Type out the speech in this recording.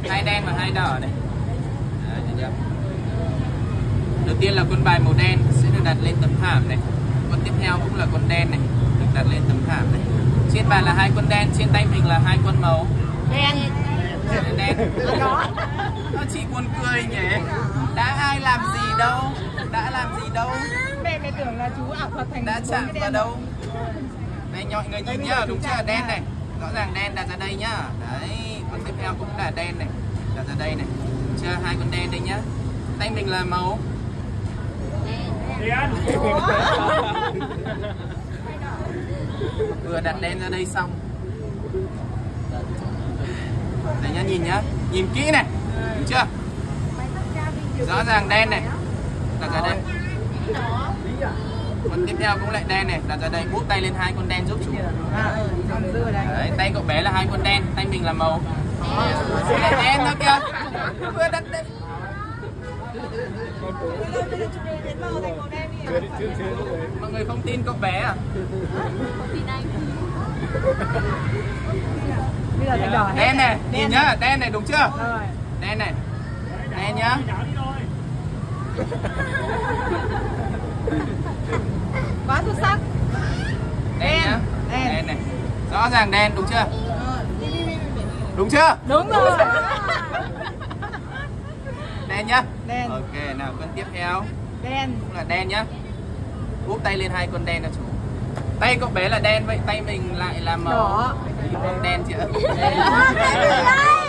Hai đen và hai đỏ này. Đấy, thấy chưa? Đầu tiên là quân bài màu đen sẽ được đặt lên tấm thảm này. Con tiếp theo cũng là con đen này, được đặt lên tấm thảm này. Trên bàn là hai con đen, trên tay mình là hai con màu đen. Đen. Nó chỉ buồn cười nhỉ. Đã ai làm gì đâu, đã làm gì đâu. Mẹ tưởng là chú ảo thuật thành đã chạm vào đâu. Đây mọi người nhìn nhá, đúng chưa? Đen này, rõ ràng đen đặt ra đây nhá. Đấy, con tiếp theo cũng là đen này, đặt ra đây này. Đúng chưa? Hai con đen đây nhá. Tay mình là màu vừa đặt đen ra đây xong. Đây nhá, nhìn kỹ này, đúng chưa? Rõ ràng đen này, đặt ra đây. Còn tiếp theo cũng lại đen này, đặt ra đây. Úp tay lên hai con đen giúp chú. Đấy, tay cậu bé là hai con đen, tay mình là màu đen thôi kìa. Vừa đặt đen. Mọi người không tin cậu bé à? Đen này, nhìn nhá, đen này đúng chưa? Đen này, đen nhá. Quá xuất sắc. Đen nhá, đen này, rõ ràng đen đúng chưa? Đúng chưa? Đúng rồi. Đen nhá. Đen. Ok, nào con tiếp theo. Đen. Cũng là đen nhá. Úp tay lên hai con đen là chủ. Tay cậu bé là đen, vậy tay mình lại là màu đỏ. Đen chưa?